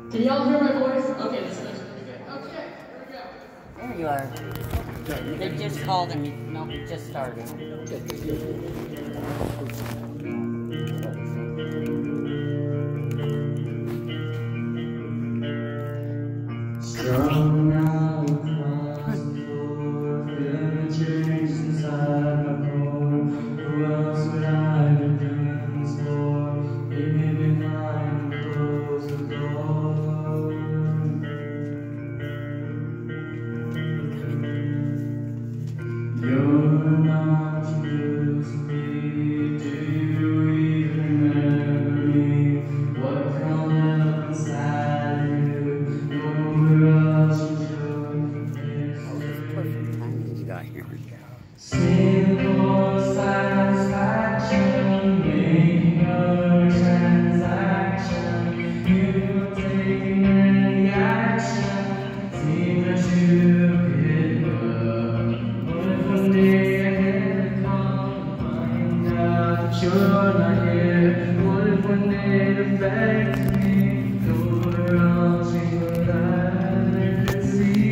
Can y'all hear my voice? Okay, this is pretty good. Okay, here we go. There you are. They just called and no, we just started. Strung out across the floor, feeling the change inside my core. Who else would I be doing this for? Leave me behind and close the door. You're not used to me. Do you even remember me? What come up inside you? Perfect timing you got here. Simple satisfaction, making a transaction. You don't take any action. Seem that you give up. What if one day ahead come find out that you're not here? What if one day the facts me go around to your life and see?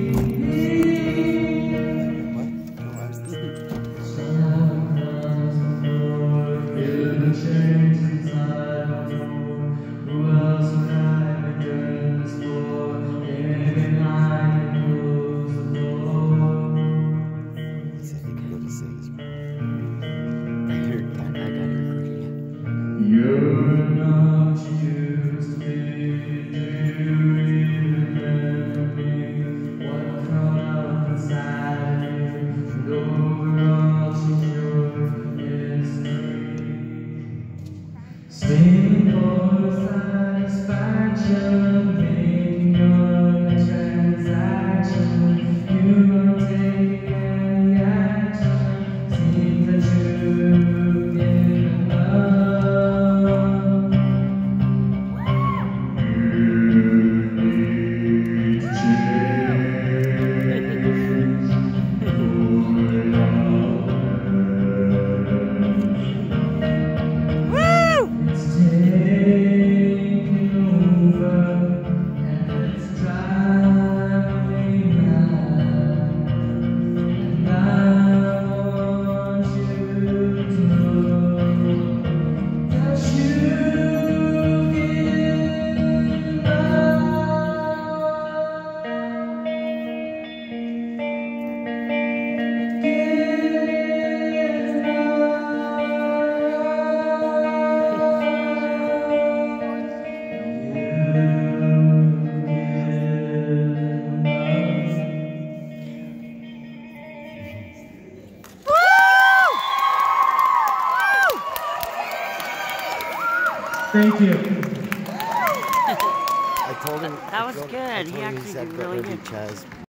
Change inside my door. Who else would I be doing this for? Leaving behind and close the door. He said he could go to six. I got it recording. You're not used to me. Do you even remember me? What come up inside you? And overarching your history. Simple satisfaction, making your transaction. You don't take any action. Seems that you've given up. You need to It's taking over, and it's driving me mad. And I want you to know that you've given up. Thank you. I told him. That was I told good. him He actually said did go really to good. Chaz.